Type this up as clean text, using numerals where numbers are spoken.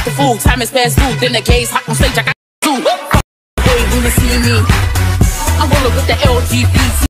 the fool. Time is past due, then the gays hop on stage. I got two. Boy, when you see me, I'm rolling with the LGBT.